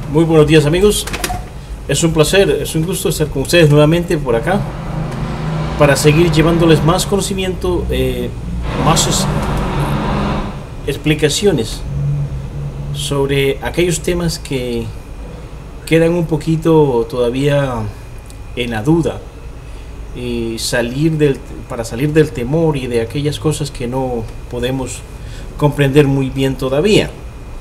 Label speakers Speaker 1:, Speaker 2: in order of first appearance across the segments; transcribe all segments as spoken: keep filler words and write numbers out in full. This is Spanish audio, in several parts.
Speaker 1: Muy buenos días, amigos. Es un placer, es un gusto estar con ustedes nuevamente por acá para seguir llevándoles más conocimiento, eh, más es, explicaciones sobre aquellos temas que quedan un poquito todavía en la duda, y salir del, para salir del temor y de aquellas cosas que no podemos comprender muy bien todavía.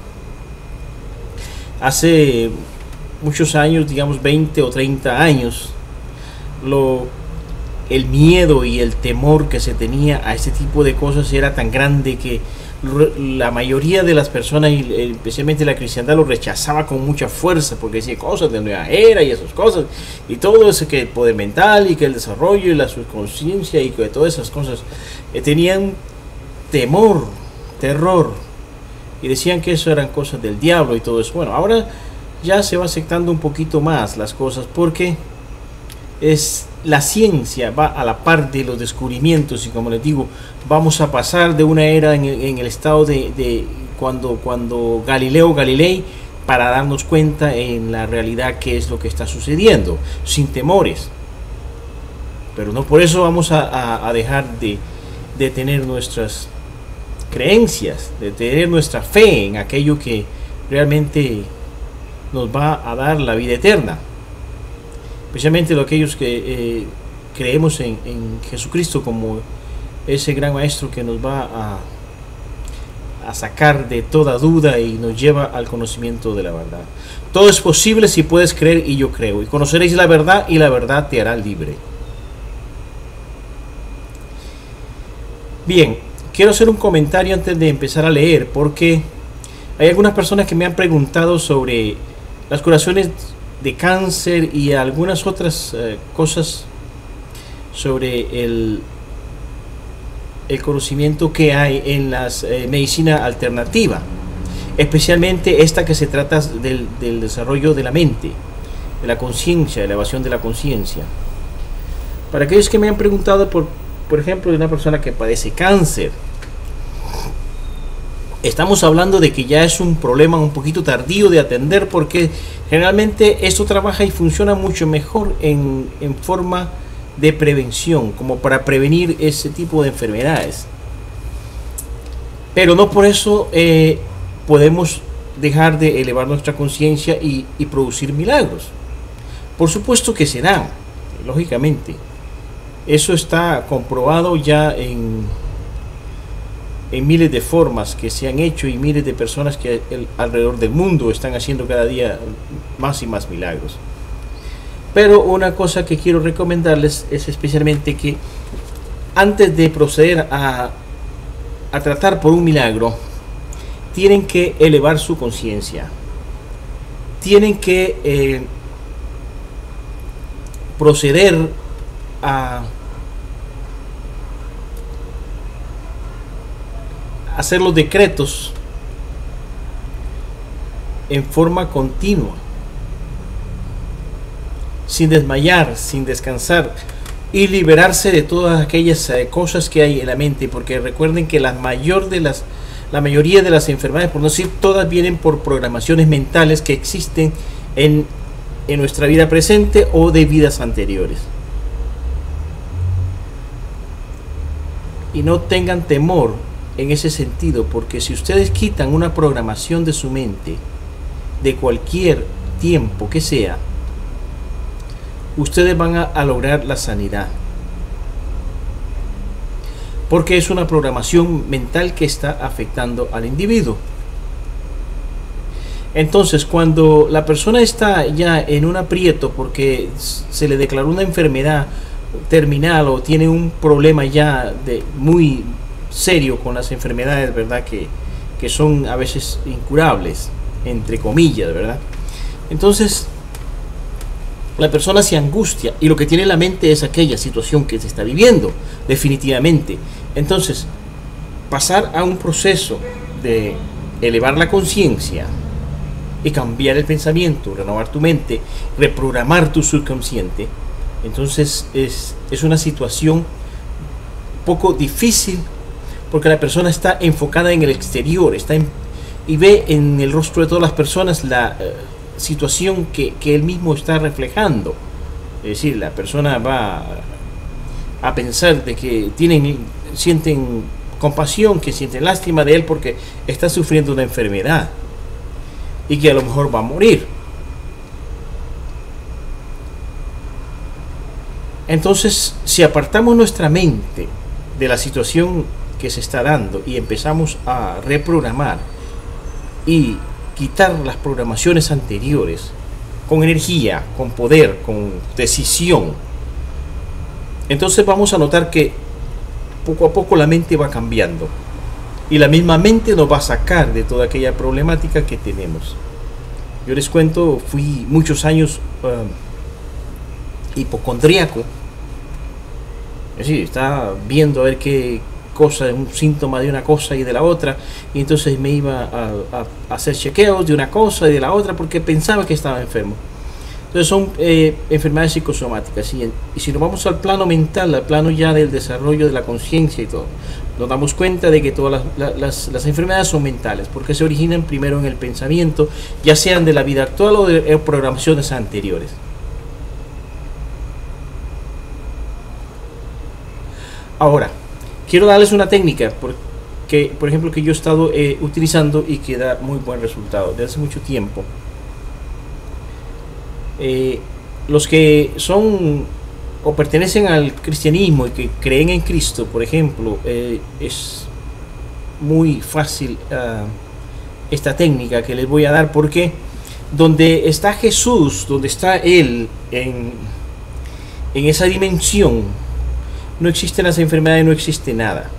Speaker 1: Hace muchos años, digamos veinte o treinta años, lo, el miedo y el temor que se tenía a este tipo de cosas era tan grande que la mayoría de las personas, y especialmente la cristiandad, lo rechazaba con mucha fuerza, porque decía cosas de nueva era y esas cosas, y todo eso, que el poder mental y que el desarrollo y la subconsciencia y que todas esas cosas eh, tenían temor, terror, y decían que eso eran cosas del diablo y todo eso. Bueno, ahora ya se va aceptando un poquito más las cosas, porque es la ciencia va a la par de los descubrimientos, y como les digo, vamos a pasar de una era en, en el estado de, de cuando, cuando Galileo Galilei, para darnos cuenta en la realidad qué es lo que está sucediendo, sin temores. Pero no por eso vamos a, a, a dejar de, de tener nuestras creencias, de tener nuestra fe en aquello que realmente nos va a dar la vida eterna, especialmente los aquellos que eh, creemos en, en Jesucristo como ese gran maestro que nos va a, a sacar de toda duda y nos lleva al conocimiento de la verdad. Todo es posible si puedes creer, y yo creo, y conoceréis la verdad, y la verdad te hará libre. Bien, quiero hacer un comentario antes de empezar a leer, porque hay algunas personas que me han preguntado sobre las curaciones de cáncer y algunas otras eh, cosas sobre el, el conocimiento que hay en la eh, medicina alternativa, especialmente esta que se trata del, del desarrollo de la mente, de la conciencia, de la elevación de la conciencia. Para aquellos que me han preguntado, por, por ejemplo, de una persona que padece cáncer, estamos hablando de que ya es un problema un poquito tardío de atender, porque generalmente esto trabaja y funciona mucho mejor en, en forma de prevención, como para prevenir ese tipo de enfermedades. Pero no por eso eh, podemos dejar de elevar nuestra conciencia y, y producir milagros. Por supuesto que se dan, lógicamente. Eso está comprobado ya en... en miles de formas que se han hecho, y miles de personas que el, alrededor del mundo están haciendo cada día más y más milagros. Pero una cosa que quiero recomendarles es especialmente que antes de proceder a, a tratar por un milagro, tienen que elevar su conciencia, tienen que eh, proceder a hacer los decretos en forma continua, sin desmayar, sin descansar, y liberarse de todas aquellas eh, cosas que hay en la mente, porque recuerden que la mayor de las la mayoría de las enfermedades, por no decir todas, vienen por programaciones mentales que existen en, en nuestra vida presente o de vidas anteriores. Y no tengan temor en ese sentido, porque si ustedes quitan una programación de su mente de cualquier tiempo que sea, ustedes van a, a lograr la sanidad, porque es una programación mental que está afectando al individuo. Entonces, cuando la persona está ya en un aprieto porque se le declaró una enfermedad terminal o tiene un problema ya de muy serio con las enfermedades, ¿verdad? Que, que son a veces incurables, entre comillas, ¿verdad? Entonces, la persona se angustia, y lo que tiene en la mente es aquella situación que se está viviendo, definitivamente. Entonces, pasar a un proceso de elevar la conciencia y cambiar el pensamiento, renovar tu mente, reprogramar tu subconsciente, entonces es, es una situación poco difícil, porque la persona está enfocada en el exterior, está en, y ve en el rostro de todas las personas la, situación que, que él mismo está reflejando. Es decir, la persona va a pensar de que tienen, sienten compasión, que sienten lástima de él porque está sufriendo una enfermedad y que a lo mejor va a morir. Entonces, si apartamos nuestra mente de la situación que se está dando y empezamos a reprogramar y quitar las programaciones anteriores con energía, con poder, con decisión, entonces vamos a notar que poco a poco la mente va cambiando y la misma mente nos va a sacar de toda aquella problemática que tenemos. Yo les cuento, fui muchos años uh, hipocondríaco, es decir, estaba viendo a ver qué cosa, un síntoma de una cosa y de la otra, y entonces me iba a, a, a hacer chequeos de una cosa y de la otra porque pensaba que estaba enfermo. Entonces son eh, enfermedades psicosomáticas, y, y si nos vamos al plano mental, al plano ya del desarrollo de la conciencia y todo, nos damos cuenta de que todas las, las, las enfermedades son mentales, porque se originan primero en el pensamiento, ya sean de la vida actual o de, de programaciones anteriores. Ahora, quiero darles una técnica porque, por ejemplo, que yo he estado eh, utilizando y que da muy buen resultado desde hace mucho tiempo. Eh, los que son o pertenecen al cristianismo y que creen en Cristo, por ejemplo, eh, es muy fácil uh, esta técnica que les voy a dar, porque donde está Jesús, donde está Él en, en esa dimensión, no existen las enfermedades, no existe nada.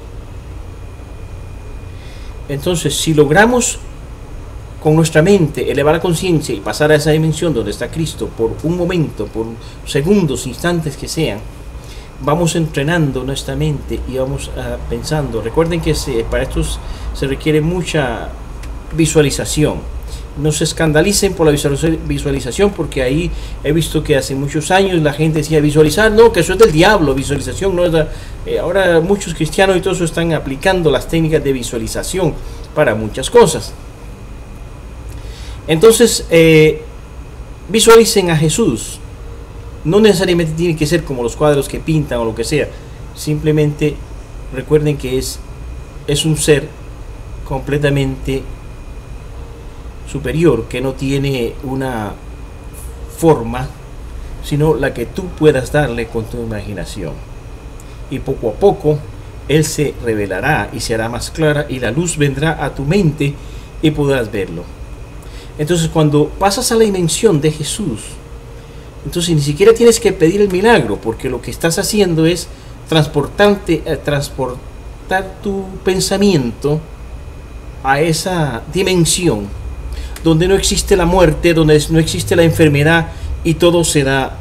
Speaker 1: Entonces, si logramos con nuestra mente elevar la conciencia y pasar a esa dimensión donde está Cristo por un momento, por segundos, instantes que sean, vamos entrenando nuestra mente y vamos uh, pensando. Recuerden que se, para esto se requiere mucha visualización. No se escandalicen por la visualización, porque ahí he visto que hace muchos años la gente decía visualizar, no, que eso es del diablo, visualización no es la, eh, ahora muchos cristianos y todo eso están aplicando las técnicas de visualización para muchas cosas. Entonces, eh, visualicen a Jesús. No necesariamente tiene que ser como los cuadros que pintan o lo que sea. Simplemente recuerden que es, es un ser completamente superior, que no tiene una forma, sino la que tú puedas darle con tu imaginación. Y poco a poco, Él se revelará y se hará más clara y la luz vendrá a tu mente y podrás verlo. Entonces, cuando pasas a la dimensión de Jesús, entonces ni siquiera tienes que pedir el milagro, porque lo que estás haciendo es transportarte, eh, transportar tu pensamiento a esa dimensión donde no existe la muerte, donde no existe la enfermedad y todo se da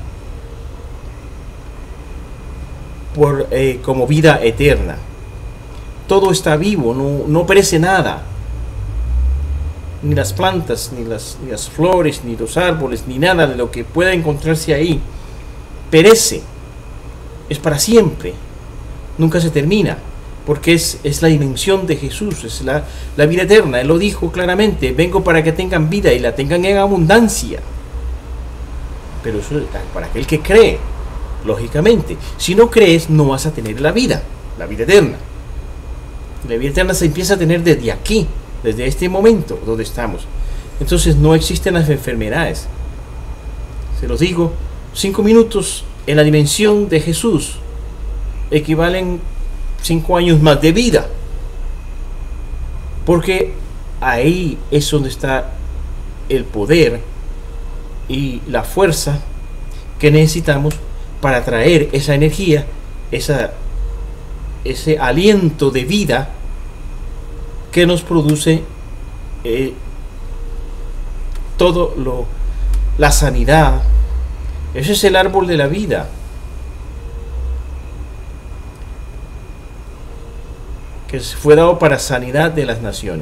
Speaker 1: por, eh, como vida eterna. Todo está vivo, no, no perece nada. Ni las plantas, ni las, ni las flores, ni los árboles, ni nada de lo que pueda encontrarse ahí perece. Es para siempre. Nunca se termina. Porque es, es la dimensión de Jesús, es la, la vida eterna. Él lo dijo claramente: vengo para que tengan vida y la tengan en abundancia. Pero eso es para aquel que cree, lógicamente. Si no crees, no vas a tener la vida, la vida eterna. La vida eterna se empieza a tener desde aquí, desde este momento donde estamos. Entonces no existen las enfermedades. Se los digo, cinco minutos en la dimensión de Jesús equivalen cinco años más de vida, porque ahí es donde está el poder y la fuerza que necesitamos para traer esa energía, esa, ese aliento de vida que nos produce eh, todo lo, la sanidad. Ese es el árbol de la vida, que fue dado para sanidad de las naciones.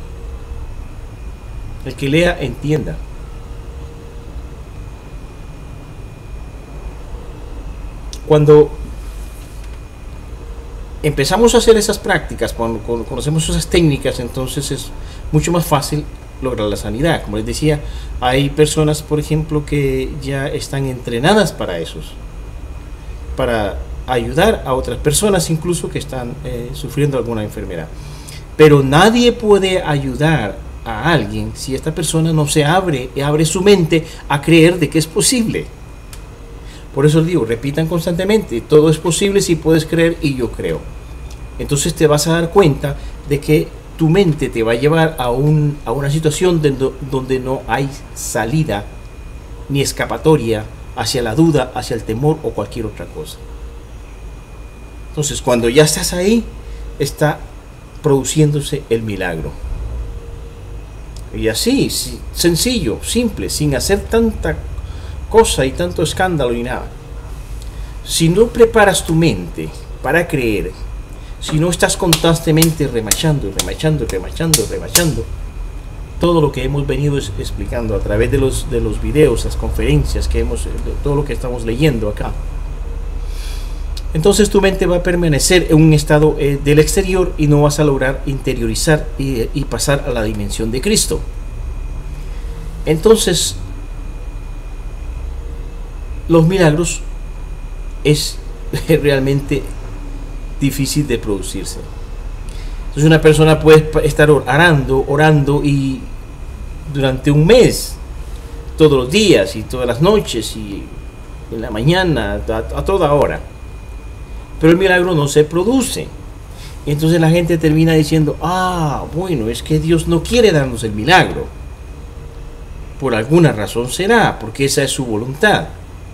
Speaker 1: El que lea, entienda. Cuando empezamos a hacer esas prácticas, cuando conocemos esas técnicas, entonces es mucho más fácil lograr la sanidad. Como les decía, hay personas, por ejemplo, que ya están entrenadas para eso, para ayudar a otras personas incluso que están eh, sufriendo alguna enfermedad. Pero nadie puede ayudar a alguien si esta persona no se abre, abre su mente a creer de que es posible. Por eso les digo, repitan constantemente, todo es posible si puedes creer y yo creo. Entonces te vas a dar cuenta de que tu mente te va a llevar a, un, a una situación de, donde no hay salida ni escapatoria hacia la duda, hacia el temor o cualquier otra cosa. Entonces cuando ya estás ahí, está produciéndose el milagro. Y así, sencillo, simple, sin hacer tanta cosa y tanto escándalo y nada. Si no preparas tu mente para creer, si no estás constantemente remachando, remachando, remachando, remachando, todo lo que hemos venido explicando a través de los, de los videos, las conferencias que hemos, todo lo que estamos leyendo acá, entonces tu mente va a permanecer en un estado eh, del exterior y no vas a lograr interiorizar y, y pasar a la dimensión de Cristo. Entonces, los milagros es realmente difícil de producirse. Entonces una persona puede estar orando, orando y durante un mes, todos los días y todas las noches y en la mañana, a, a toda hora. Pero el milagro no se produce. Y entonces la gente termina diciendo, ah, bueno, es que Dios no quiere darnos el milagro. Por alguna razón será, porque esa es su voluntad.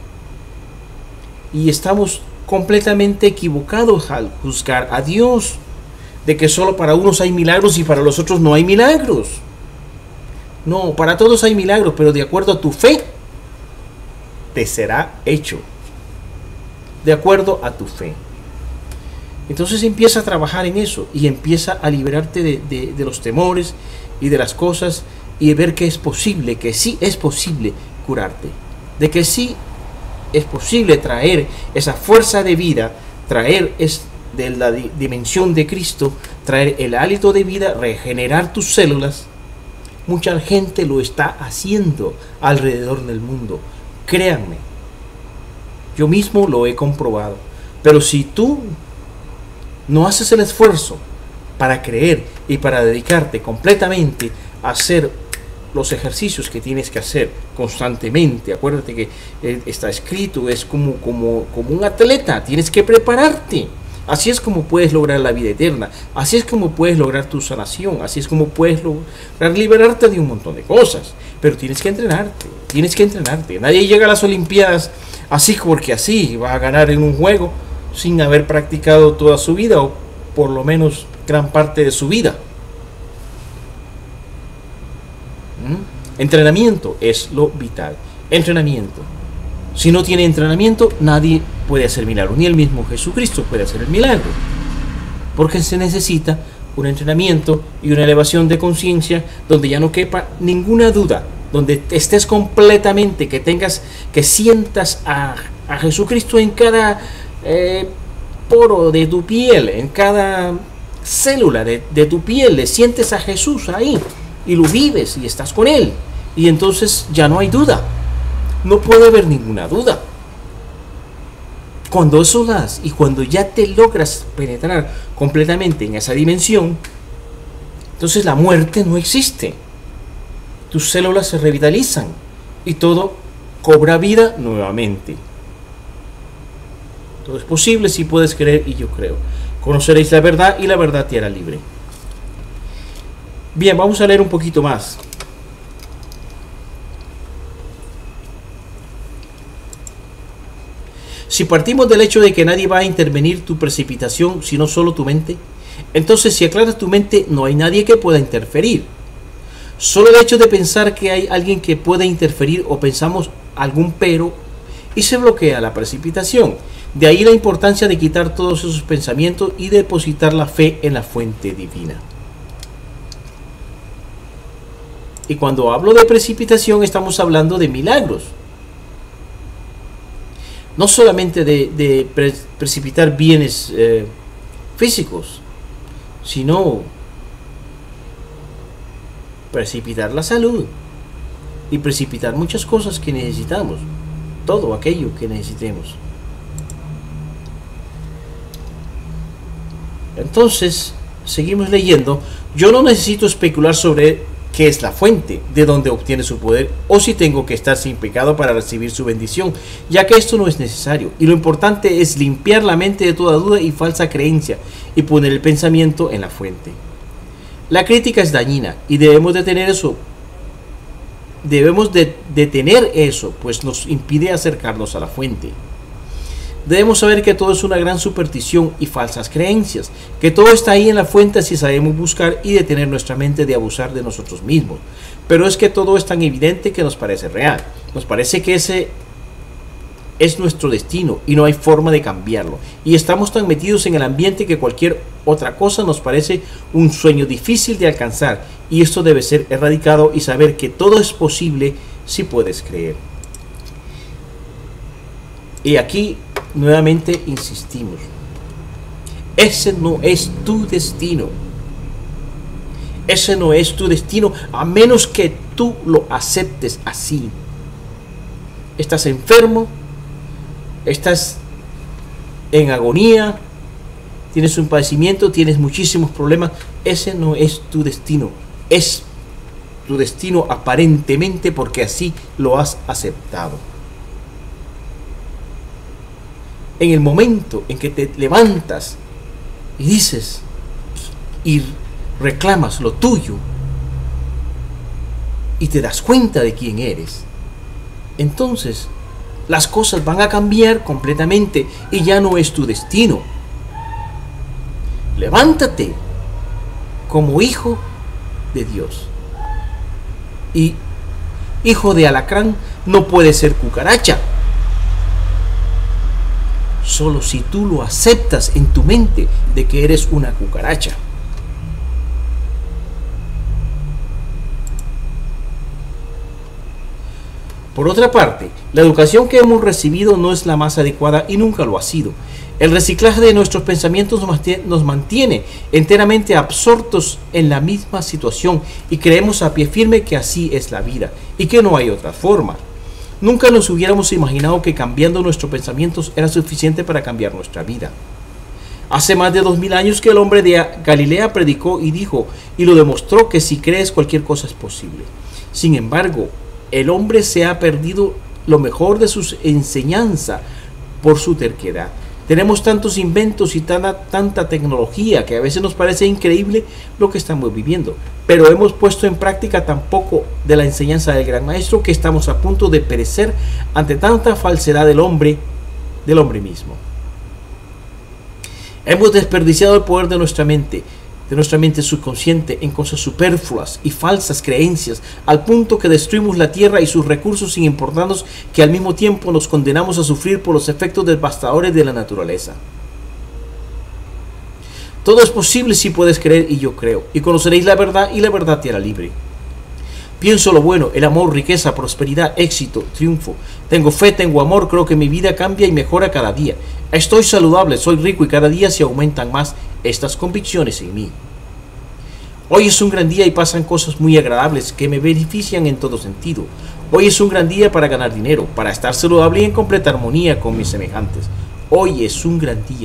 Speaker 1: Y estamos completamente equivocados al juzgar a Dios, de que solo para unos hay milagros y para los otros no hay milagros. No, para todos hay milagros, pero de acuerdo a tu fe, te será hecho. De acuerdo a tu fe. Entonces empieza a trabajar en eso y empieza a liberarte de, de, de los temores y de las cosas y ver que es posible, que sí es posible curarte, de que sí es posible traer esa fuerza de vida, traer es de la di dimensión de Cristo, traer el hálito de vida, regenerar tus células. Mucha gente lo está haciendo alrededor del mundo, créanme, yo mismo lo he comprobado. Pero si tú no haces el esfuerzo para creer y para dedicarte completamente a hacer los ejercicios que tienes que hacer constantemente, acuérdate que eh, está escrito, es como, como, como un atleta, tienes que prepararte. Así es como puedes lograr la vida eterna, así es como puedes lograr tu sanación, así es como puedes lograr liberarte de un montón de cosas. Pero tienes que entrenarte, tienes que entrenarte. Nadie llega a las Olimpiadas así porque así, va a ganar en un juego sin haber practicado toda su vida o por lo menos gran parte de su vida. ¿Mm? Entrenamiento es lo vital. Entrenamiento. Si no tiene entrenamiento, nadie puede hacer milagro. Ni el mismo Jesucristo puede hacer el milagro. Porque se necesita un entrenamiento y una elevación de conciencia donde ya no quepa ninguna duda, donde estés completamente, que tengas, que sientas a, a Jesucristo en cada eh, poro de tu piel, en cada célula de, de tu piel, le sientes a Jesús ahí y lo vives y estás con Él. Y entonces ya no hay duda, no puede haber ninguna duda. Cuando eso das y cuando ya te logras penetrar completamente en esa dimensión, entonces la muerte no existe. Tus células se revitalizan y todo cobra vida nuevamente. Todo es posible si puedes creer y yo creo. Conoceréis la verdad y la verdad te hará libre. Bien, vamos a leer un poquito más. Si partimos del hecho de que nadie va a intervenir tu precipitación, sino solo tu mente, entonces si aclaras tu mente, no hay nadie que pueda interferir. Solo el hecho de pensar que hay alguien que puede interferir o pensamos algún pero y se bloquea la precipitación. De ahí la importancia de quitar todos esos pensamientos y depositar la fe en la fuente divina. Y cuando hablo de precipitación estamos hablando de milagros. No solamente de, de pre precipitar bienes eh, físicos, sino precipitar la salud y precipitar muchas cosas que necesitamos, todo aquello que necesitemos. Entonces, seguimos leyendo. Yo no necesito especular sobre qué es la fuente, de dónde obtiene su poder, o si tengo que estar sin pecado para recibir su bendición, ya que esto no es necesario. Y lo importante es limpiar la mente de toda duda y falsa creencia y poner el pensamiento en la fuente. La crítica es dañina y debemos detener eso. Debemos de detener eso, pues nos impide acercarnos a la fuente. Debemos saber que todo es una gran superstición y falsas creencias, que todo está ahí en la fuente si sabemos buscar y detener nuestra mente de abusar de nosotros mismos. Pero es que todo es tan evidente que nos parece real. Nos parece que ese es nuestro destino y no hay forma de cambiarlo. Y estamos tan metidos en el ambiente que cualquier otra cosa nos parece un sueño difícil de alcanzar. Y esto debe ser erradicado y saber que todo es posible si puedes creer. Y aquí nuevamente insistimos, ese no es tu destino, ese no es tu destino a menos que tú lo aceptes así. Estás enfermo, estás en agonía, tienes un padecimiento, tienes muchísimos problemas, ese no es tu destino, es tu destino aparentemente porque así lo has aceptado. En el momento en que te levantas y dices y reclamas lo tuyo y te das cuenta de quién eres, entonces las cosas van a cambiar completamente y ya no es tu destino. Levántate como hijo de Dios. Y hijo de alacrán no puede ser cucaracha. Solo si tú lo aceptas en tu mente de que eres una cucaracha. Por otra parte, la educación que hemos recibido no es la más adecuada y nunca lo ha sido. El reciclaje de nuestros pensamientos nos mantiene enteramente absortos en la misma situación y creemos a pie firme que así es la vida y que no hay otra forma. Nunca nos hubiéramos imaginado que cambiando nuestros pensamientos era suficiente para cambiar nuestra vida. Hace más de dos mil años que el hombre de Galilea predicó y dijo y lo demostró que si crees cualquier cosa es posible. Sin embargo, el hombre se ha perdido lo mejor de su enseñanza por su terquedad. Tenemos tantos inventos y tanta, tanta tecnología que a veces nos parece increíble lo que estamos viviendo, pero hemos puesto en práctica tan poco de la enseñanza del gran maestro que estamos a punto de perecer ante tanta falsedad del hombre, del hombre mismo. Hemos desperdiciado el poder de nuestra mente, de nuestra mente subconsciente en cosas superfluas y falsas creencias, al punto que destruimos la tierra y sus recursos sin importarnos que al mismo tiempo nos condenamos a sufrir por los efectos devastadores de la naturaleza. Todo es posible si puedes creer y yo creo, y conoceréis la verdad y la verdad te hará libre. Pienso lo bueno, el amor, riqueza, prosperidad, éxito, triunfo. Tengo fe, tengo amor, creo que mi vida cambia y mejora cada día. Estoy saludable, soy rico y cada día se aumentan más estas convicciones en mí. Hoy es un gran día y pasan cosas muy agradables que me benefician en todo sentido. Hoy es un gran día para ganar dinero, para estar saludable y en completa armonía con mis semejantes. Hoy es un gran día.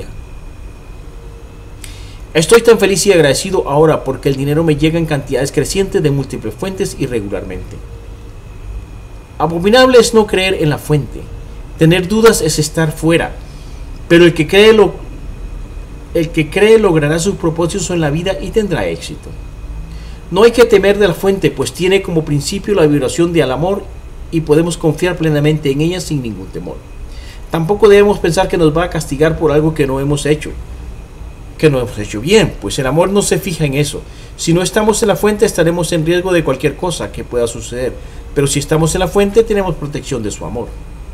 Speaker 1: Estoy tan feliz y agradecido ahora porque el dinero me llega en cantidades crecientes de múltiples fuentes y regularmente. Abominable es no creer en la fuente. Tener dudas es estar fuera. Pero el que cree, lo, el que cree logrará sus propósitos en la vida y tendrá éxito. No hay que temer de la fuente, pues tiene como principio la vibración del amor y podemos confiar plenamente en ella sin ningún temor. Tampoco debemos pensar que nos va a castigar por algo que no hemos hecho. que no hemos hecho bien, pues el amor no se fija en eso. Si no estamos en la fuente estaremos en riesgo de cualquier cosa que pueda suceder, pero si estamos en la fuente tenemos protección de su amor.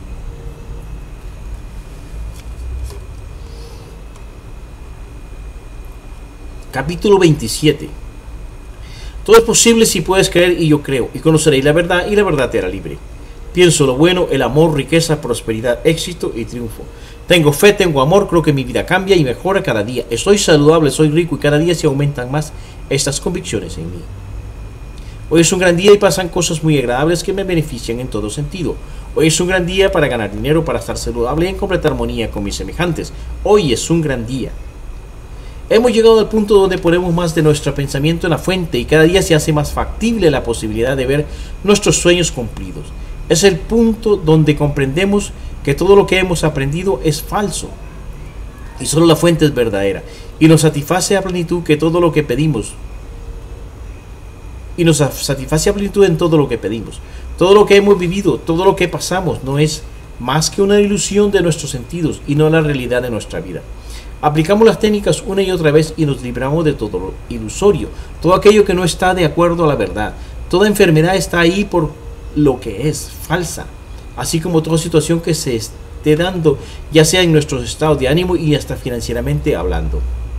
Speaker 1: Capítulo veintisiete. Todo es posible si puedes creer y yo creo, y conoceréis la verdad y la verdad te hará libre. Pienso lo bueno, el amor, riqueza, prosperidad, éxito y triunfo. Tengo fe, tengo amor, creo que mi vida cambia y mejora cada día. Estoy saludable, soy rico y cada día se aumentan más estas convicciones en mí. Hoy es un gran día y pasan cosas muy agradables que me benefician en todo sentido. Hoy es un gran día para ganar dinero, para estar saludable y en completa armonía con mis semejantes. Hoy es un gran día. Hemos llegado al punto donde ponemos más de nuestro pensamiento en la fuente y cada día se hace más factible la posibilidad de ver nuestros sueños cumplidos. Es el punto donde comprendemos que todo lo que hemos aprendido es falso y solo la fuente es verdadera, y nos satisface a plenitud que todo lo que pedimos y nos satisface a plenitud en todo lo que pedimos. Todo lo que hemos vivido, todo lo que pasamos no es más que una ilusión de nuestros sentidos y no la realidad de nuestra vida. Aplicamos las técnicas una y otra vez y nos libramos de todo lo ilusorio, todo aquello que no está de acuerdo a la verdad. Toda enfermedad está ahí por lo que es falsa, así como toda situación que se esté dando, ya sea en nuestros estados de ánimo y hasta financieramente hablando.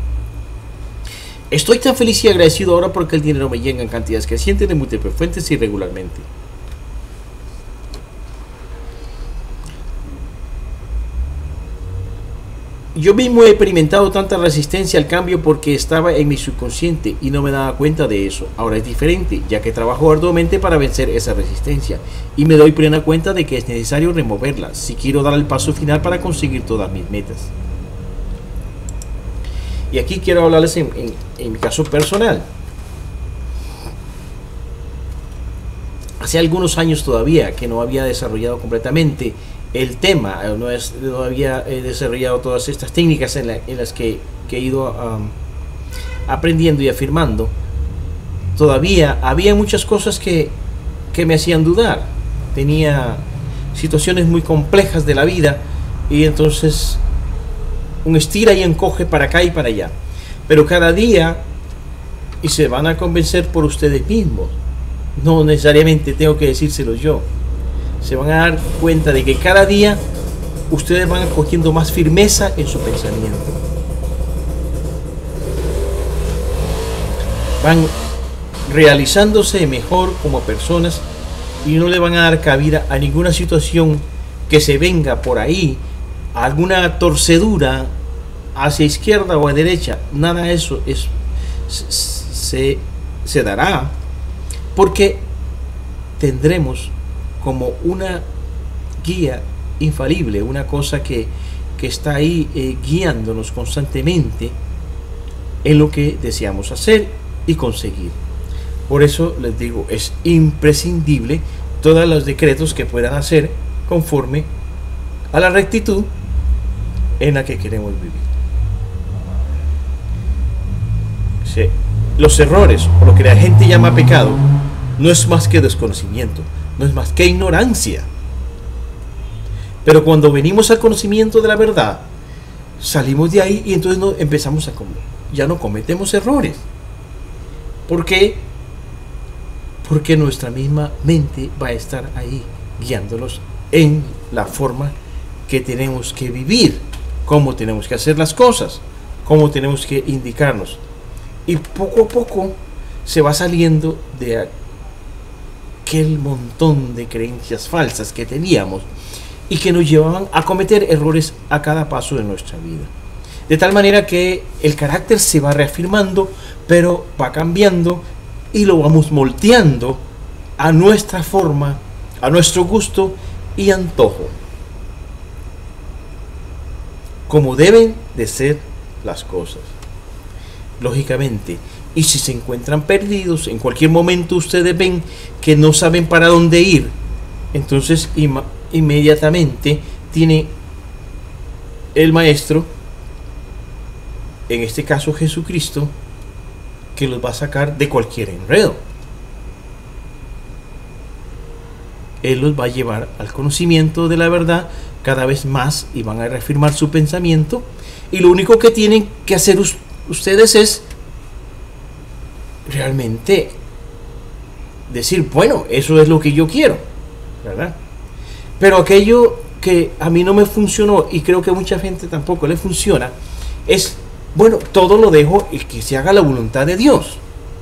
Speaker 1: Estoy tan feliz y agradecido ahora porque el dinero me llega en cantidades crecientes de múltiples fuentes y regularmente. Yo mismo he experimentado tanta resistencia al cambio porque estaba en mi subconsciente y no me daba cuenta de eso. Ahora es diferente, ya que trabajo arduamente para vencer esa resistencia y me doy plena cuenta de que es necesario removerla si quiero dar el paso final para conseguir todas mis metas. Y aquí quiero hablarles en, en, en mi caso personal. Hace algunos años todavía que no había desarrollado completamente el tema, no, es, no había eh, desarrollado todas estas técnicas en, la, en las que, que he ido um, aprendiendo y afirmando. Todavía había muchas cosas que, que me hacían dudar. Tenía situaciones muy complejas de la vida y entonces un estira y encoge para acá y para allá. Pero cada día, y se van a convencer por ustedes mismos, no necesariamente tengo que decírselo yo, se van a dar cuenta de que cada día ustedes van cogiendo más firmeza en su pensamiento. Van realizándose mejor como personas y no le van a dar cabida a ninguna situación que se venga por ahí, a alguna torcedura hacia izquierda o a derecha. Nada de eso es, se, se dará porque tendremos como una guía infalible, una cosa que, que está ahí eh, guiándonos constantemente en lo que deseamos hacer y conseguir. Por eso les digo, es imprescindible todos los decretos que puedan hacer conforme a la rectitud en la que queremos vivir. Sí. Los errores, o lo que la gente llama pecado, no es más que desconocimiento, no es más que ignorancia. Pero cuando venimos al conocimiento de la verdad, salimos de ahí y entonces no, empezamos a comer. Ya no cometemos errores. ¿Por qué? Porque nuestra misma mente va a estar ahí guiándonos en la forma que tenemos que vivir, cómo tenemos que hacer las cosas, cómo tenemos que indicarnos. Y poco a poco se va saliendo de aquel montón de creencias falsas que teníamos y que nos llevaban a cometer errores a cada paso de nuestra vida. De tal manera que el carácter se va reafirmando, pero va cambiando y lo vamos moldeando a nuestra forma, a nuestro gusto y antojo, como deben de ser las cosas. Lógicamente, y si se encuentran perdidos, en cualquier momento ustedes ven que no saben para dónde ir, entonces im inmediatamente tiene el maestro, en este caso Jesucristo, que los va a sacar de cualquier enredo. Él los va a llevar al conocimiento de la verdad cada vez más y van a reafirmar su pensamiento, y lo único que tienen que hacer ustedes es realmente decir, bueno, eso es lo que yo quiero, ¿verdad? Pero aquello que a mí no me funcionó y creo que a mucha gente tampoco le funciona es, bueno, todo lo dejo y que se haga la voluntad de Dios.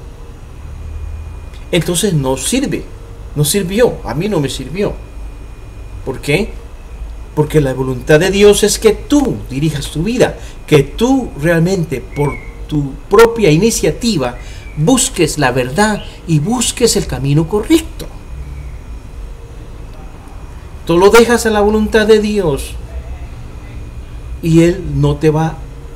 Speaker 1: Entonces no sirve, no sirvió, a mí no me sirvió. ¿Por qué? Porque la voluntad de Dios es que tú dirijas tu vida, que tú realmente por tu propia iniciativa busques la verdad y busques el camino correcto. Tú lo dejas a la voluntad de Dios y Él no te va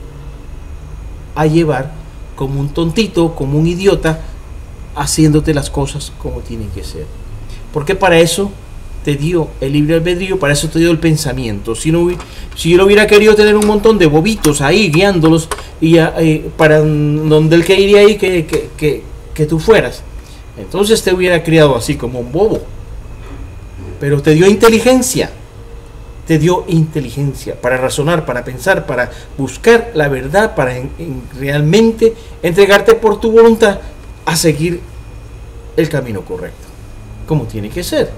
Speaker 1: a llevar como un tontito, como un idiota, haciéndote las cosas como tienen que ser. Porque para eso te dio el libre albedrío, para eso te dio el pensamiento. Si, no, si yo lo hubiera querido tener un montón de bobitos ahí guiándolos y eh, para donde Él quería ahí que, que, que, que tú fueras, entonces te hubiera criado así como un bobo. Pero te dio inteligencia, te dio inteligencia para razonar, para pensar, para buscar la verdad, para en, en realmente entregarte por tu voluntad a seguir el camino correcto, como tiene que ser.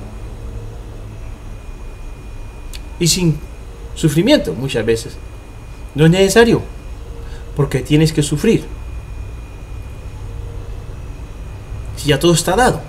Speaker 1: Y sin sufrimiento muchas veces. No es necesario, porque tienes que sufrir. Si ya todo está dado.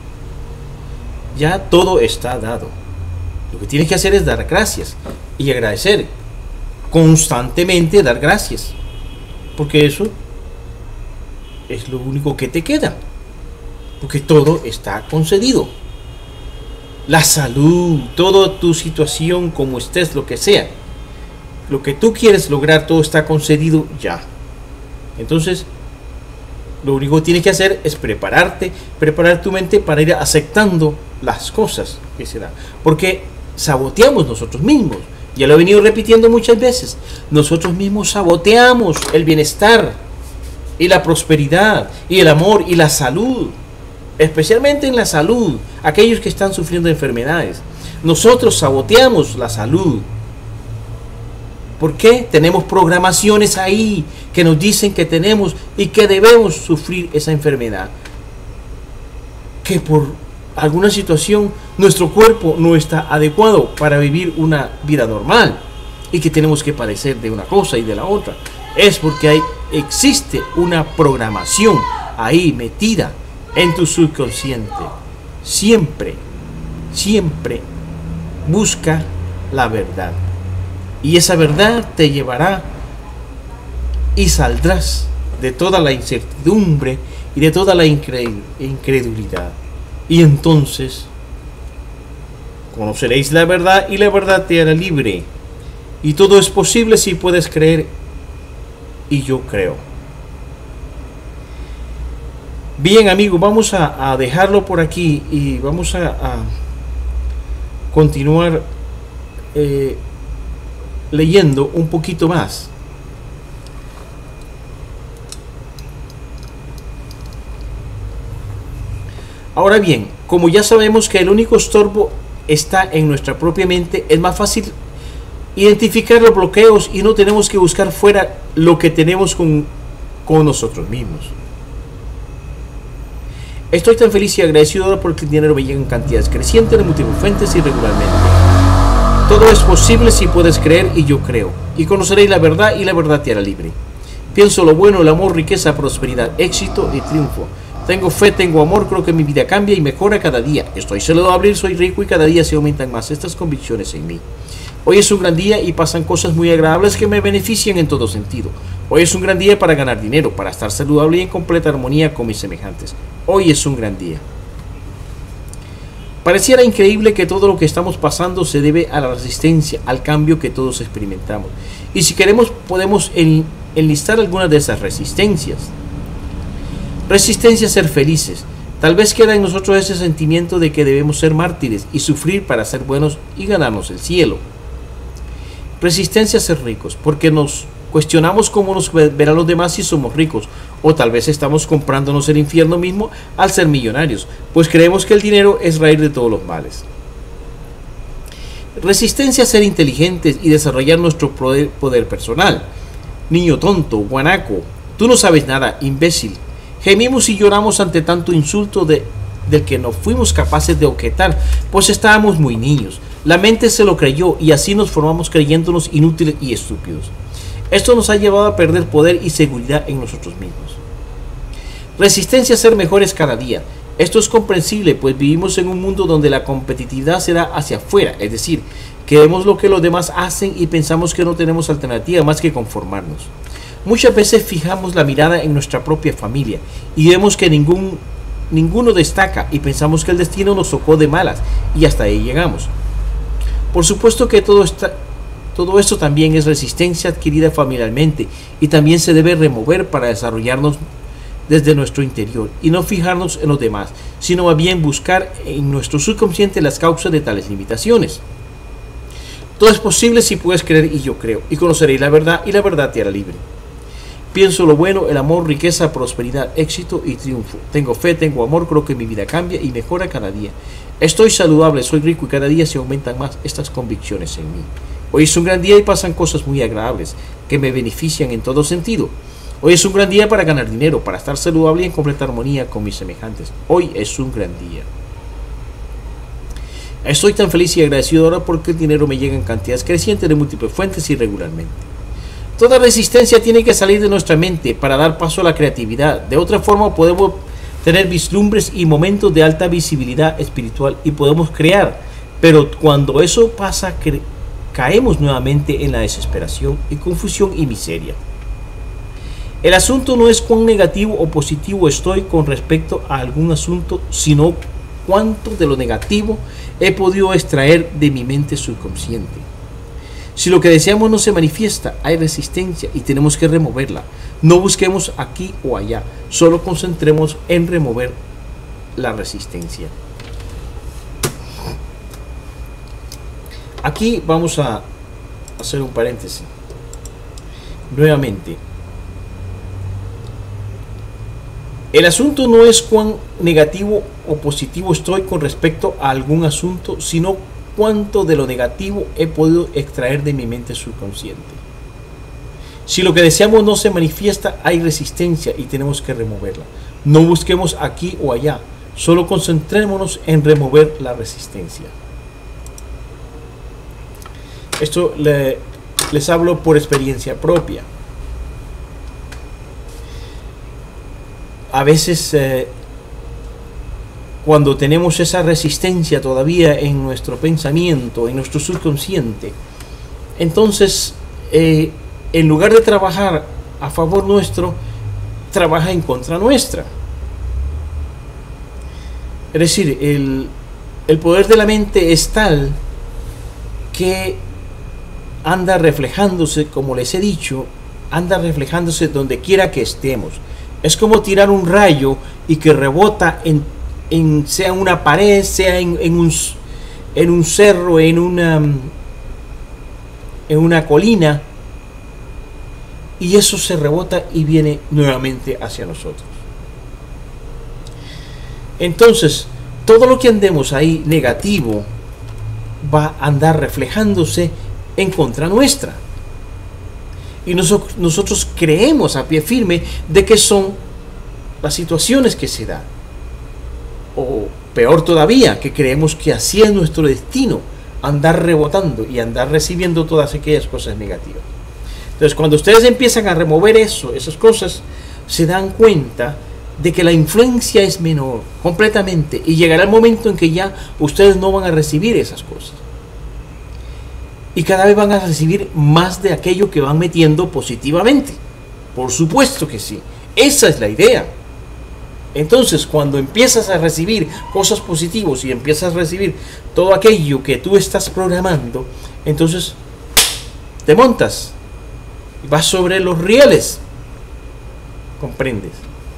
Speaker 1: Ya todo está dado. Lo que tienes que hacer es dar gracias y agradecer. Constantemente dar gracias. Porque eso es lo único que te queda. Porque todo está concedido. La salud, toda tu situación, como estés, lo que sea. Lo que tú quieres lograr, todo está concedido ya. Entonces, lo único que tienes que hacer es prepararte, preparar tu mente para ir aceptando las cosas que se dan. Porque saboteamos nosotros mismos. Ya lo he venido repitiendo muchas veces. Nosotros mismos saboteamos el bienestar y la prosperidad y el amor y la salud. Especialmente en la salud. Aquellos que están sufriendo enfermedades. Nosotros saboteamos la salud. ¿Por qué? Tenemos programaciones ahí que nos dicen que tenemos y que debemos sufrir esa enfermedad. Que por alguna situación nuestro cuerpo no está adecuado para vivir una vida normal y que tenemos que padecer de una cosa y de la otra. Es porque hay, existe una programación ahí metida en tu subconsciente. Siempre, siempre busca la verdad. Y esa verdad te llevará y saldrás de toda la incertidumbre y de toda la incredulidad. Y entonces conoceréis la verdad y la verdad te hará libre. Y todo es posible si puedes creer. Y yo creo. Bien, amigos, vamos a, a dejarlo por aquí y vamos a, a continuar eh, leyendo un poquito más. Ahora bien, como ya sabemos que el único estorbo está en nuestra propia mente, es más fácil identificar los bloqueos y no tenemos que buscar fuera lo que tenemos con, con nosotros mismos. Estoy tan feliz y agradecido ahora porque el dinero me llega en cantidades crecientes, de múltiples fuentes y regularmente. Todo es posible si puedes creer y yo creo. Y conoceréis la verdad y la verdad te hará libre. Pienso lo bueno, el amor, riqueza, prosperidad, éxito y triunfo. Tengo fe, tengo amor, creo que mi vida cambia y mejora cada día. Estoy saludable, soy rico y cada día se aumentan más estas convicciones en mí. Hoy es un gran día y pasan cosas muy agradables que me benefician en todo sentido. Hoy es un gran día para ganar dinero, para estar saludable y en completa armonía con mis semejantes. Hoy es un gran día. Pareciera increíble que todo lo que estamos pasando se debe a la resistencia, al cambio que todos experimentamos. Y si queremos, podemos enlistar algunas de esas resistencias. Resistencia a ser felices. Tal vez queda en nosotros ese sentimiento de que debemos ser mártires y sufrir para ser buenos y ganarnos el cielo. Resistencia a ser ricos, porque nos cuestionamos cómo nos verán los demás si somos ricos, o tal vez estamos comprándonos el infierno mismo al ser millonarios, pues creemos que el dinero es raíz de todos los males. Resistencia a ser inteligentes y desarrollar nuestro poder, poder personal. Niño tonto, guanaco, tú no sabes nada, imbécil. Gemimos y lloramos ante tanto insulto de, del que no fuimos capaces de objetar, pues estábamos muy niños. La mente se lo creyó y así nos formamos creyéndonos inútiles y estúpidos. Esto nos ha llevado a perder poder y seguridad en nosotros mismos. Resistencia a ser mejores cada día. Esto es comprensible, pues vivimos en un mundo donde la competitividad será hacia afuera, es decir, queremos lo que los demás hacen y pensamos que no tenemos alternativa más que conformarnos. Muchas veces fijamos la mirada en nuestra propia familia y vemos que ningún, ninguno destaca y pensamos que el destino nos tocó de malas y hasta ahí llegamos. Por supuesto que todo, está, todo esto también es resistencia adquirida familiarmente y también se debe remover para desarrollarnos desde nuestro interior y no fijarnos en los demás, sino más bien buscar en nuestro subconsciente las causas de tales limitaciones. Todo es posible si puedes creer y yo creo, y conoceréis la verdad y la verdad te hará libre. Pienso lo bueno, el amor, riqueza, prosperidad, éxito y triunfo. Tengo fe, tengo amor, creo que mi vida cambia y mejora cada día. Estoy saludable, soy rico y cada día se aumentan más estas convicciones en mí. Hoy es un gran día y pasan cosas muy agradables que me benefician en todo sentido. Hoy es un gran día para ganar dinero, para estar saludable y en completa armonía con mis semejantes. Hoy es un gran día. Estoy tan feliz y agradecido ahora porque el dinero me llega en cantidades crecientes de múltiples fuentes y regularmente. Toda resistencia tiene que salir de nuestra mente para dar paso a la creatividad. De otra forma podemos tener vislumbres y momentos de alta visibilidad espiritual y podemos crear. Pero cuando eso pasa, caemos nuevamente en la desesperación y confusión y miseria. El asunto no es cuán negativo o positivo estoy con respecto a algún asunto, sino cuánto de lo negativo he podido extraer de mi mente subconsciente. Si lo que deseamos no se manifiesta, hay resistencia y tenemos que removerla. No busquemos aquí o allá, solo concentremos en remover la resistencia. Aquí vamos a hacer un paréntesis. Nuevamente, el asunto no es cuán negativo o positivo estoy con respecto a algún asunto, sino cuánto de lo negativo he podido extraer de mi mente subconsciente. Si lo que deseamos no se manifiesta, hay resistencia y tenemos que removerla. No busquemos aquí o allá, solo concentrémonos en remover la resistencia. Esto le, les hablo por experiencia propia. A veces eh, cuando tenemos esa resistencia todavía en nuestro pensamiento, en nuestro subconsciente, entonces eh, en lugar de trabajar a favor nuestro, trabaja en contra nuestra. Es decir, el, el poder de la mente es tal que anda reflejándose, como les he dicho, anda reflejándose donde quiera que estemos. Es como tirar un rayo y que rebota en, en sea en una pared, sea en, en, un, en un cerro, en una, en una colina, y eso se rebota y viene nuevamente hacia nosotros. Entonces, todo lo que andemos ahí negativo va a andar reflejándose en contra nuestra. Y nosotros, nosotros creemos a pie firme de que son las situaciones que se dan. O peor todavía, que creemos que así es nuestro destino, andar rebotando y andar recibiendo todas aquellas cosas negativas. Entonces, cuando ustedes empiezan a remover eso, esas cosas, se dan cuenta de que la influencia es menor completamente y llegará el momento en que ya ustedes no van a recibir esas cosas. Y cada vez van a recibir más de aquello que van metiendo positivamente. Por supuesto que sí. Esa es la idea. Entonces, cuando empiezas a recibir cosas positivas y empiezas a recibir todo aquello que tú estás programando, entonces te montas y vas sobre los rieles. ¿Comprendes?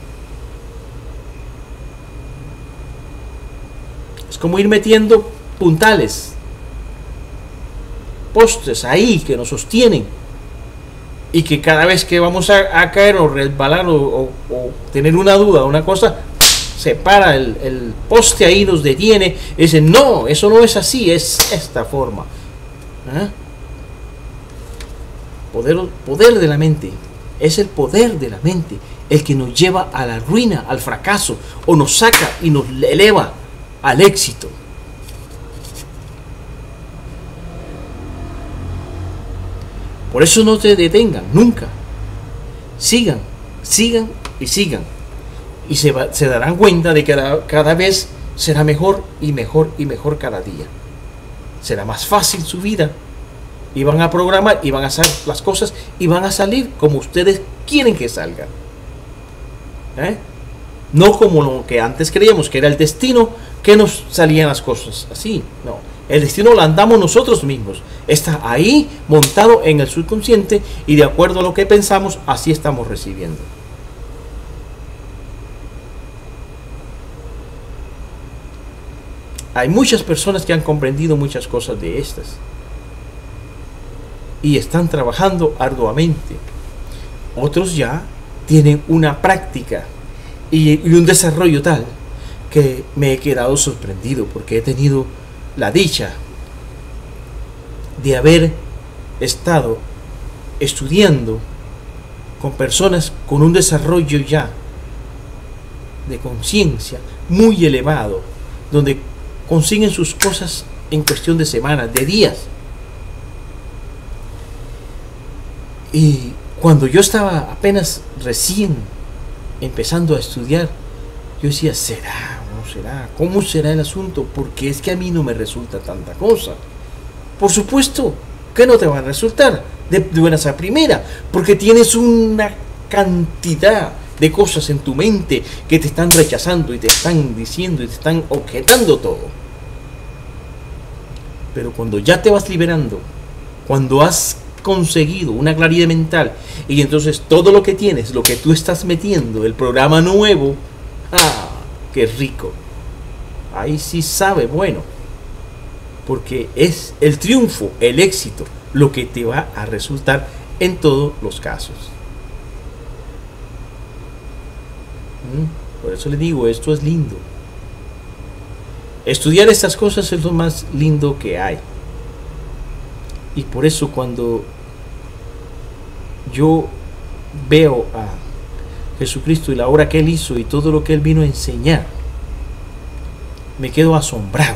Speaker 1: Es como ir metiendo puntales, postes ahí que nos sostienen y que cada vez que vamos a, a caer o resbalar o, o, o tener una duda o una cosa, se para el, el poste ahí, nos detiene y dice, no, eso no es así, es esta forma. ¿Ah? Poder, poder de la mente, es el poder de la mente el que nos lleva a la ruina, al fracaso, o nos saca y nos eleva al éxito. Por eso no te detengan, nunca. Sigan, sigan y sigan. Y se, va, se darán cuenta de que cada, cada vez será mejor y mejor y mejor cada día. Será más fácil su vida. y van a programar y van a hacer las cosas y van a salir como ustedes quieren que salgan. ¿Eh? No como lo que antes creíamos que era el destino, que nos salían las cosas así. No, el destino lo andamos nosotros mismos. Está ahí montado en el subconsciente y de acuerdo a lo que pensamos, así estamos recibiendo. Hay muchas personas que han comprendido muchas cosas de estas y están trabajando arduamente. Otros ya tienen una práctica y, y un desarrollo tal que me he quedado sorprendido, porque he tenido la dicha de haber estado estudiando con personas con un desarrollo ya de conciencia muy elevado, donde consiguen sus cosas en cuestión de semanas, de días. Y cuando yo estaba apenas recién empezando a estudiar, yo decía, ¿será o no será? ¿Cómo será el asunto? Porque es que a mí no me resulta tanta cosa. Por supuesto que no te va a resultar de, de buenas a primera, porque tienes una cantidad de cosas en tu mente que te están rechazando y te están diciendo y te están objetando todo. Pero cuando ya te vas liberando, cuando has conseguido una claridad mental y entonces todo lo que tienes, lo que tú estás metiendo, el programa nuevo, ¡ah! ¡Qué rico! Ahí sí sabe bueno, porque es el triunfo, el éxito, lo que te va a resultar en todos los casos. ¿Mm? Por eso le digo, esto es lindo. Estudiar estas cosas es lo más lindo que hay. Y por eso cuando yo veo a Jesucristo y la obra que Él hizo y todo lo que Él vino a enseñar, me quedo asombrado.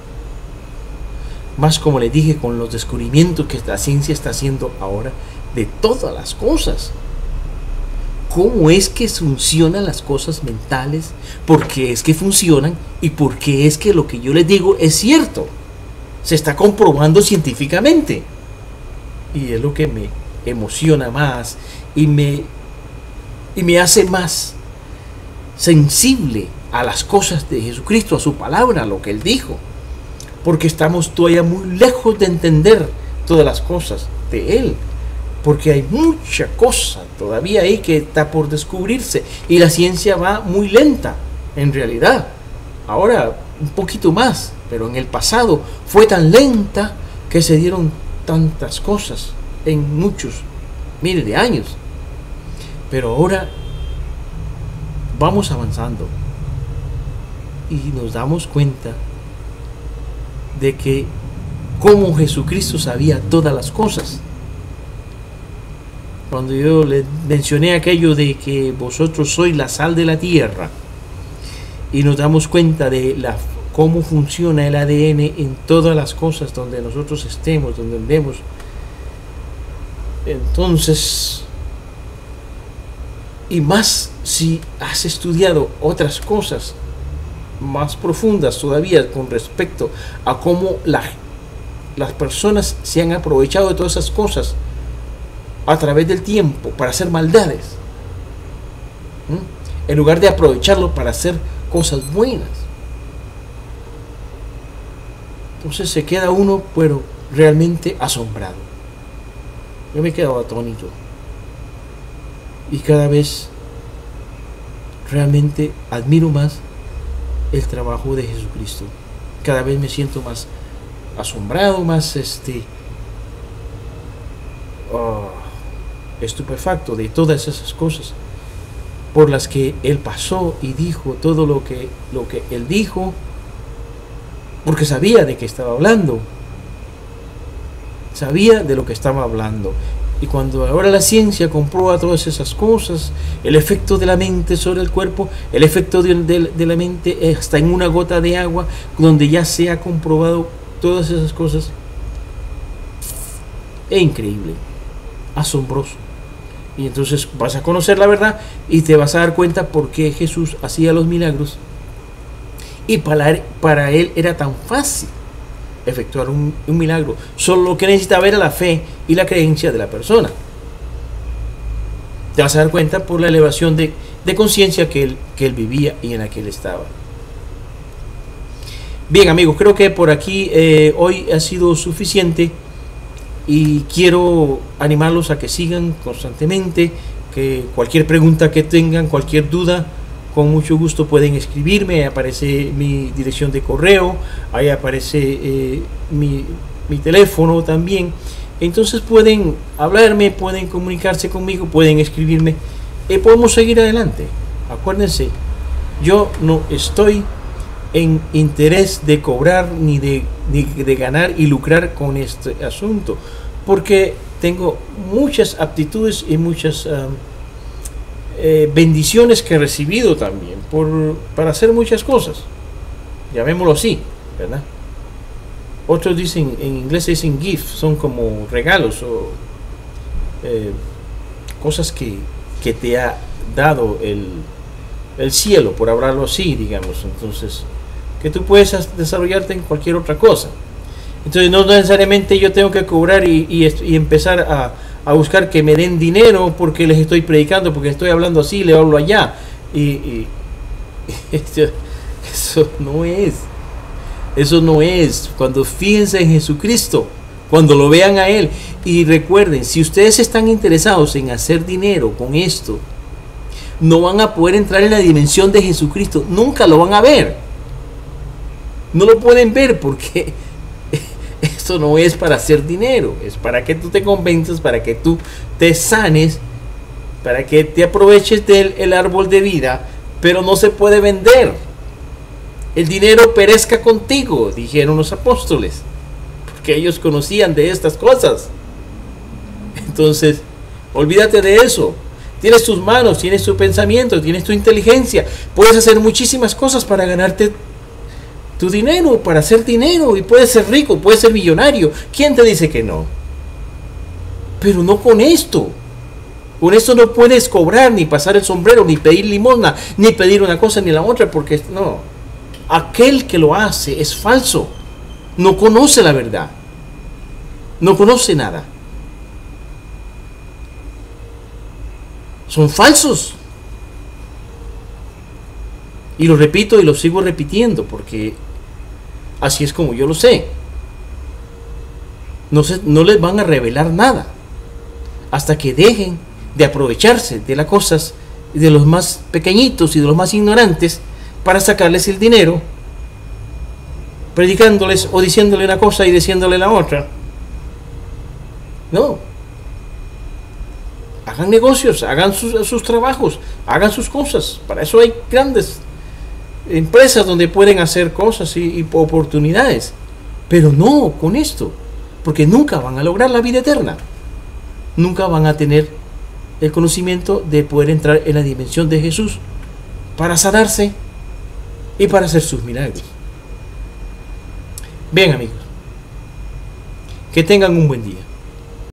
Speaker 1: Más como le dije, con los descubrimientos que la ciencia está haciendo ahora de todas las cosas. ¿Cómo es que funcionan las cosas mentales? ¿Por qué es que funcionan? ¿Y por qué es que lo que yo les digo es cierto? Se está comprobando científicamente. Y es lo que me emociona más y me, y me hace más sensible a las cosas de Jesucristo, a su palabra, a lo que Él dijo. Porque estamos todavía muy lejos de entender todas las cosas de Él. Porque hay mucha cosa todavía ahí que está por descubrirse. Y la ciencia va muy lenta, en realidad. Ahora un poquito más, pero en el pasado fue tan lenta que se dieron tantas cosas en muchos miles de años. Pero ahora vamos avanzando y nos damos cuenta de que como Jesucristo sabía todas las cosas. Cuando yo le mencioné aquello de que vosotros sois la sal de la tierra y nos damos cuenta de la, cómo funciona el A D N en todas las cosas donde nosotros estemos, donde andemos, entonces, y más si has estudiado otras cosas más profundas todavía con respecto a cómo la, las personas se han aprovechado de todas esas cosas a través del tiempo para hacer maldades, ¿Mm? en lugar de aprovecharlo para hacer cosas buenas. Entonces se queda uno, pero realmente asombrado. Yo me he quedado atónito y cada vez realmente admiro más el trabajo de Jesucristo. Cada vez me siento más asombrado, más este oh, estupefacto de todas esas cosas por las que Él pasó y dijo todo lo que, lo que Él dijo, porque sabía de qué estaba hablando. Sabía de lo que estaba hablando. Y cuando ahora la ciencia comprueba todas esas cosas, el efecto de la mente sobre el cuerpo, el efecto de, de, de la mente hasta en una gota de agua, donde ya se ha comprobado todas esas cosas, es increíble, asombroso. Y entonces vas a conocer la verdad y te vas a dar cuenta por qué Jesús hacía los milagros. Y para, para Él era tan fácil efectuar un, un milagro. Solo lo que necesitaba era la fe y la creencia de la persona. Te vas a dar cuenta por la elevación de, de conciencia que él, que él vivía y en la que él estaba. Bien, amigos, creo que por aquí eh, hoy ha sido suficiente y quiero animarlos a que sigan constantemente, que cualquier pregunta que tengan, cualquier duda, con mucho gusto pueden escribirme. Ahí aparece mi dirección de correo, ahí aparece eh, mi, mi teléfono también. Entonces pueden hablarme, pueden comunicarse conmigo, pueden escribirme y podemos seguir adelante. Acuérdense, yo no estoy en interés de cobrar ni de, ni de ganar y lucrar con este asunto, porque tengo muchas aptitudes y muchas um, eh, bendiciones que he recibido también por, para hacer muchas cosas, llamémoslo así, ¿verdad? Otros dicen, en inglés dicen gift, son como regalos o eh, cosas que, que te ha dado el, el cielo, por hablarlo así, digamos. Entonces, que tú puedes desarrollarte en cualquier otra cosa. Entonces no necesariamente yo tengo que cobrar y, y, y empezar a, a buscar que me den dinero porque les estoy predicando, porque estoy hablando así, le hablo allá. Y, y esto, eso no es. Eso no es. Cuando fíjense en Jesucristo, cuando lo vean a Él, y recuerden, si ustedes están interesados en hacer dinero con esto, no van a poder entrar en la dimensión de Jesucristo. Nunca lo van a ver. No lo pueden ver porque esto no es para hacer dinero. Es para que tú te convenzas, para que tú te sanes, para que te aproveches del el árbol de vida, pero no se puede vender. El dinero perezca contigo, dijeron los apóstoles, porque ellos conocían de estas cosas. Entonces, olvídate de eso. Tienes tus manos, tienes tu pensamiento, tienes tu inteligencia. Puedes hacer muchísimas cosas para ganarte tu dinero, para hacer dinero, y puedes ser rico, puedes ser millonario. ¿Quién te dice que no? Pero no con esto. Con esto no puedes cobrar, ni pasar el sombrero, ni pedir limosna, ni pedir una cosa ni la otra, porque no. Aquel que lo hace es falso. No conoce la verdad. No conoce nada. Son falsos. Y lo repito y lo sigo repitiendo porque así es como yo lo sé. No, se, no les van a revelar nada hasta que dejen de aprovecharse de las cosas de los más pequeñitos y de los más ignorantes para sacarles el dinero, predicándoles o diciéndole una cosa y diciéndole la otra. No. Hagan negocios, hagan sus, sus trabajos, hagan sus cosas. Para eso hay grandes empresas donde pueden hacer cosas y, y oportunidades, pero no con esto, porque nunca van a lograr la vida eterna, nunca van a tener el conocimiento de poder entrar en la dimensión de Jesús para sanarse y para hacer sus milagros. Bien, amigos, que tengan un buen día.